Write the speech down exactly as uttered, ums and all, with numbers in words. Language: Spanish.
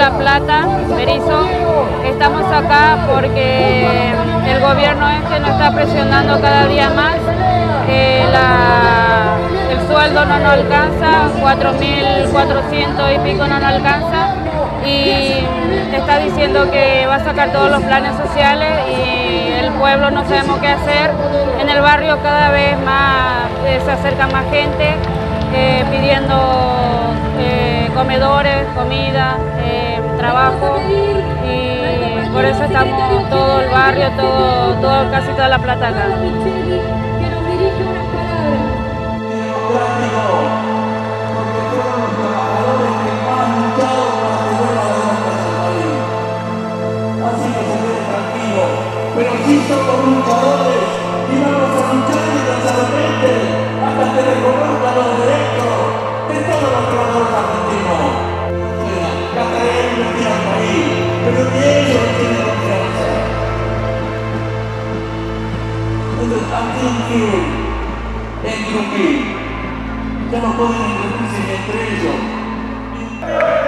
La Plata, Berizo. Estamos acá porque el gobierno este nos está presionando cada día más. Eh, la, el sueldo no nos alcanza, cuatro mil cuatrocientos y pico no nos alcanza, y está diciendo que va a sacar todos los planes sociales y el pueblo no sabemos qué hacer. En el barrio cada vez más eh, se acerca más gente eh, pidiendo eh, comedores, comida, eh, trabajo, y por eso estamos todo el barrio, todo, todo, casi toda La Plata acá. Pero sí somos luchadores y vamos a luchar incansablemente hasta que reconozcan los derechos de todos los trabajadores argentinos. Cataré invertir al país, pero ni ellos tienen confianza. Entonces, aquí en Grupi, ya no pueden incluirse entre ellos.